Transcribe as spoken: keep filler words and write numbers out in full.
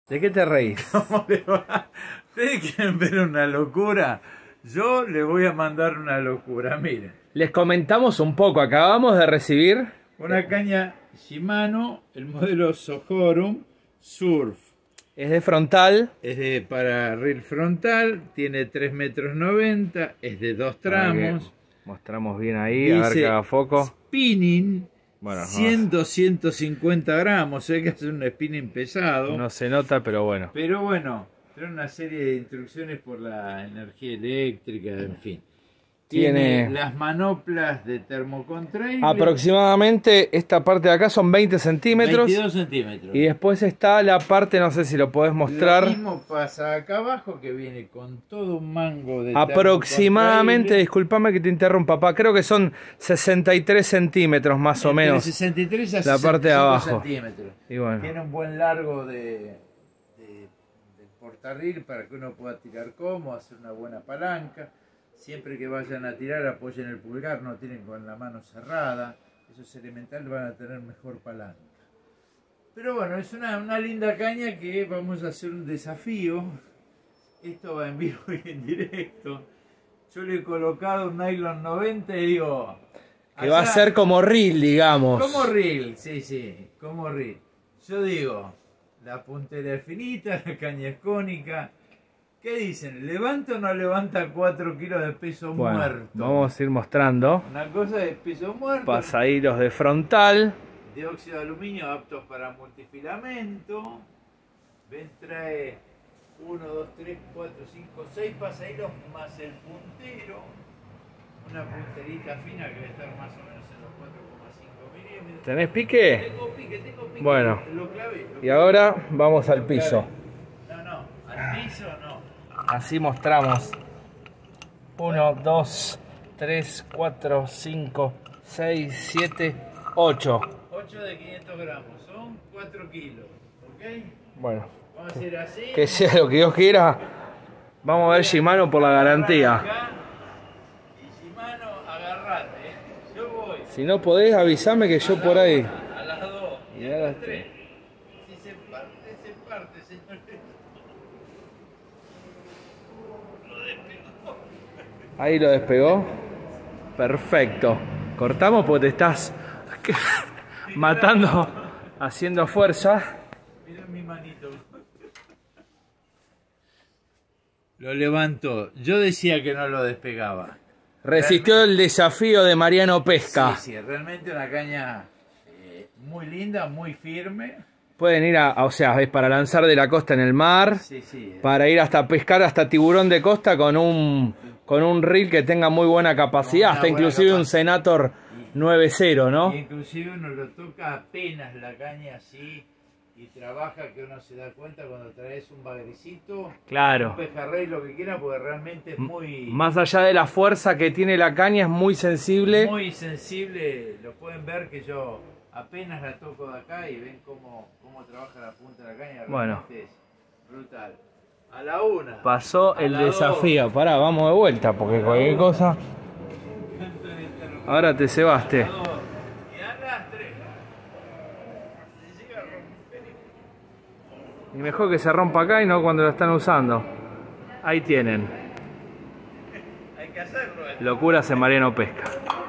¿De qué te reís? ¿Cómo le va? ¿Ustedes quieren ver una locura? Yo les voy a mandar una locura, miren. Les comentamos un poco, acabamos de recibir una caña Shimano, el modelo Sojorum Surf. Es de frontal. Es de para reel frontal, tiene tres metros noventa, es de dos tramos. Mostramos bien ahí, Dice, a ver que haga foco. Spinning, bueno, cien a ciento cincuenta gramos, hay que hacer un spinning pesado. No se nota, pero bueno. Pero bueno, trae una serie de instrucciones por la energía eléctrica, en fin. Tiene, Tiene las manoplas de termocontraíble. Aproximadamente esta parte de acá son veinte centímetros. veintidós centímetros. Y después está la parte, no sé si lo podés mostrar. Lo mismo pasa acá abajo, que viene con todo un mango de aproximadamente, discúlpame que te interrumpa, papá, creo que son sesenta y tres centímetros más Entre o menos. sesenta y tres a la parte de abajo. Centímetros. Y bueno. Tiene un buen largo de, de, de portarril para que uno pueda tirar cómodo, hacer una buena palanca. Siempre que vayan a tirar, apoyen el pulgar, no tienen con la mano cerrada. Eso es elemental, van a tener mejor palanca. Pero bueno, es una, una linda caña que vamos a hacer un desafío. Esto va en vivo y en directo. Yo le he colocado un nylon noventa y digo... Que allá, va a ser como reel, digamos. Como reel, sí, sí, como reel. Yo digo, la puntera es finita, la caña es cónica. ¿Qué dicen? ¿Levanta o no levanta cuatro kilos de peso bueno, muerto? Vamos a ir mostrando. Una cosa es peso muerto. Pasahilos de frontal. De óxido de aluminio aptos para multifilamento. Ven, trae uno, dos, tres, cuatro, cinco, seis pasahilos más el puntero. Una punterita fina que debe estar más o menos en los cuatro coma cinco milímetros. ¿Tenés pique? Tengo pique, tengo pique. Bueno. Lo clavé, lo y ahora vamos al clavé. piso. No, no, al piso no. Así mostramos. uno, dos, tres, cuatro, cinco, seis, siete, ocho. ocho de quinientos gramos, son cuatro kilos, ¿ok? Bueno. Vamos a hacer así. Que sea lo que Dios quiera. Vamos a ver Shimano por la garantía. Y Shimano, agarrate. Yo voy. Si no podés, avísame que yo por ahí. A las dos. Y a las tres. Si se parte, se parte, señores. Ahí lo despegó. Perfecto. Cortamos porque te estás matando, haciendo fuerza. Mira mi manito. Lo levantó. Yo decía que no lo despegaba. Resistió realmente el desafío de Mariano Pesca. Sí, sí, realmente una caña eh, muy linda, muy firme. Pueden ir a, o sea, es para lanzar de la costa en el mar, sí, sí, eh. para ir hasta pescar hasta tiburón de costa con un con un reel que tenga muy buena capacidad, hasta inclusive capacidad. Un Senator nueve cero, ¿no? Y inclusive uno lo toca apenas la caña así y trabaja, que uno se da cuenta cuando traes un bagrecito, claro, un pejerrey, lo que quiera, porque realmente es muy... Más allá de la fuerza que tiene la caña, es muy sensible. Muy sensible, lo pueden ver que yo apenas la toco de acá y ven cómo, cómo trabaja la punta de la caña, realmente bueno. Es brutal. A la una. Pasó el desafío. Dos. Pará, vamos de vuelta, porque cualquier cosa... Ahora te cebaste. Y a las tres. Y mejor que se rompa acá y no cuando lo están usando. Ahí tienen. Hay que hacerlo. ¿eh? Locuras en Mariano Pesca.